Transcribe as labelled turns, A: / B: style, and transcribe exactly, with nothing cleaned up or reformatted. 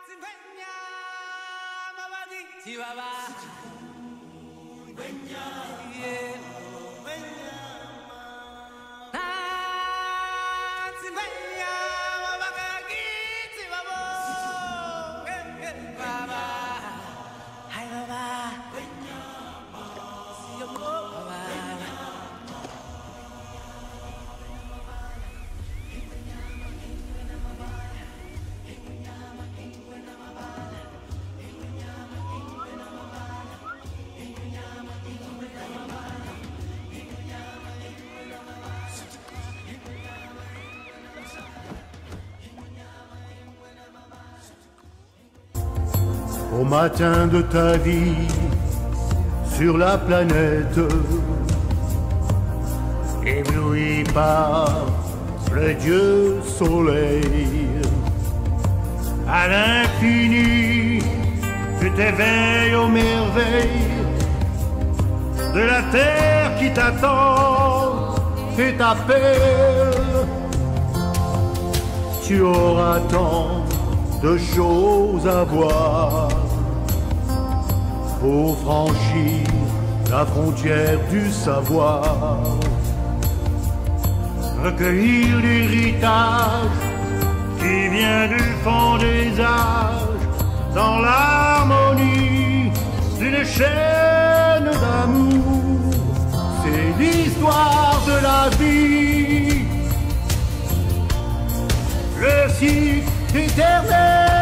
A: Au matin de ta vie sur la planète, ébloui par le Dieu soleil, à l'infini tu t'éveilles aux merveilles de la terre qui t'attend et t'appelle. Tu auras tant de choses à voir pour franchir la frontière du savoir, recueillir l'héritage qui vient du fond des âges, dans l'harmonie d'une chaîne d'amour. C'est l'histoire de la vie, le cycle éternel